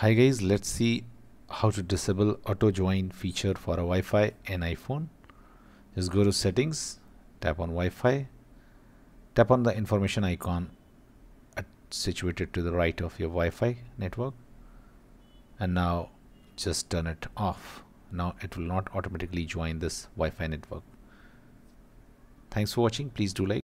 Hi guys, let's see how to disable auto join feature for a Wi-Fi in iPhone. Just go to settings, tap on Wi-Fi, tap on the information icon situated to the right of your Wi-Fi network, and now just turn it off. Now it will not automatically join this Wi-Fi network. Thanks for watching. Please do like.